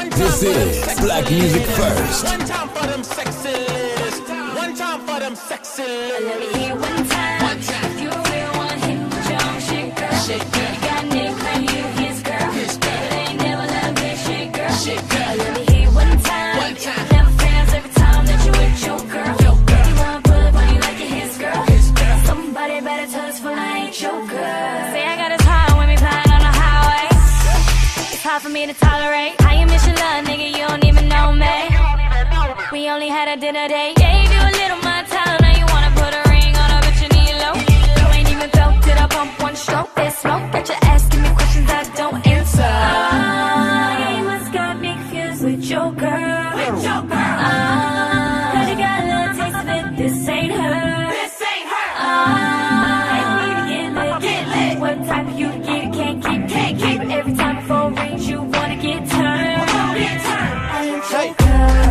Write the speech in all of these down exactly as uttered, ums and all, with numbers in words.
This is Black Music First. One time for them sexy ladies. One time for them sexy ladies. Let me hear one time. One time. If you real one, hit with your own shit, girl. Shit, girl. You got Nick, claim you his girl. His girl. But ain't never loved this shit, girl. Shit, girl. Let me hear one time. One time. Never fails every time that you with your girl. Your girl. You wanna pull up on you like you're his girl. His girl. Somebody better tell us for I ain't your girl. Say I got a time when we flying on the highway. It's hard for me to tolerate. How you miss your love, nigga? You don't even know me. We only had a dinner date. Gave you a little my time. Now you wanna put a ring on a bitch you need low. You ain't even felt it. I pump one stroke. There's smoke. Got you asking me questions I don't answer. Ah, yeah, you must got me confused with your girl. With your girl. Ah, cause you got a little taste of it. This ain't her. This ain't her. Ah, I need to get lit. Get lit. What type of you to get it? Can't keep, can't keep. Every time the phone rings, you wanna get turned. Get turned. I ain't Hey. your girl.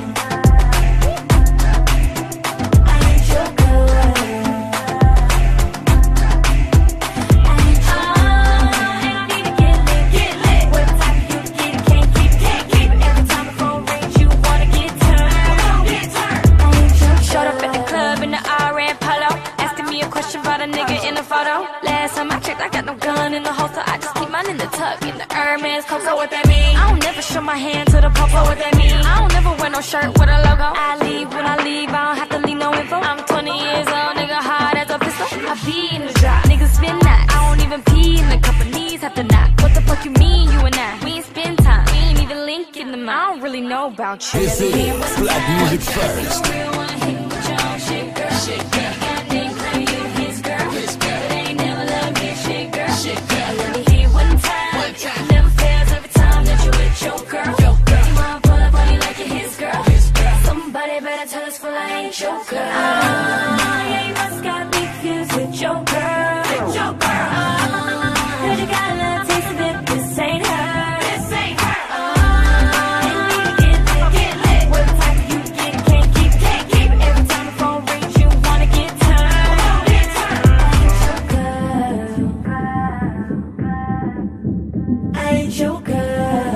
I ain't your girl. I ain't your girl. And I need to get lit. Get lit. What type of you to get it? Can't keep, can't keep. Every time the phone rings, you wanna get turned. Get turned. I ain't your girl. Showed up at the club in the R and Polo, asking me a question about a nigga in the photo. Last time I checked, I got no gun in the holster. I just keep mine in the tuck, in the Hermes coat. So what that mean? I don't never show my hand to the popo. What that mean? I don't never wear no shirt with a logo. I leave when I leave, I don't have to leave no info. I'm twenty years old, nigga, hard as a pistol. I be in the drop, niggas spin that. I don't even pee in the cup, of knees have to knock. What the fuck you mean, you and I? We ain't spend time, we ain't even link in the mind. I don't really know about you. This is Black Music First. Real one, hit with your own shit, girl. Shit, girl. You got Nick, claim you his girl. His girl. But ain't never loved this shit, girl. Shit, girl. Let me hear one time. One time. Never fails every time that you with your girl. Your girl. You wanna pull up on you like you're his girl. His girl. Somebody better tell us for I ain't your girl. Ah, yeah, you must got me confused with your girl. With your girl. Ah, cause you got a little taste of it. This ain't her. This ain't her. Ah, and you need to get lit. Get lit. What type of you to get it? Can't keep, can't keep. Every time the phone rings, you wanna get turned. Get turned. I ain't your girl.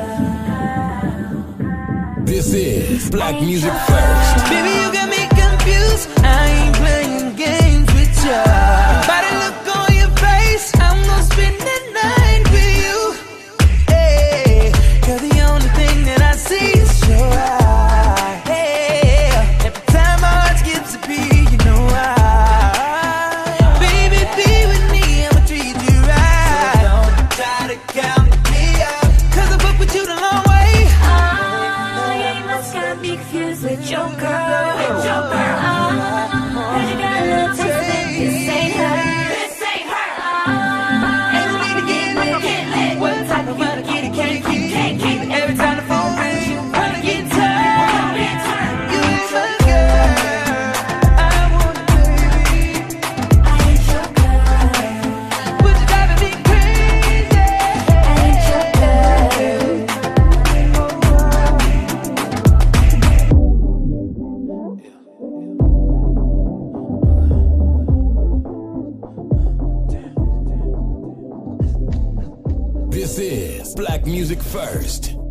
This is Black Music First. Baby, you got me confused. I ain't playing games with ya. By the look on your face, I'm gonna spend the night with you. Hey, you're the only thing that I see is your eye. Hey, every time my heart skips a beat, you know why. Baby, be with me, I'ma treat you right. So don't try to count me out, 'cause I fuck with you the long way. Ah, yeah, you must got me confused with your girl. With your girl. Ah, cause you got a little taste of it. This ain't her. This ain't her. Ah, and you need to get lit. Get lit. What type of you to get it? Can't keep, can't keep. Every time the phone rings, you wanna get turned. Get turned. You ain't my girl, I want a baby, I ain't your girl. but you driving me crazy. I ain't your girl. This is Black Music First.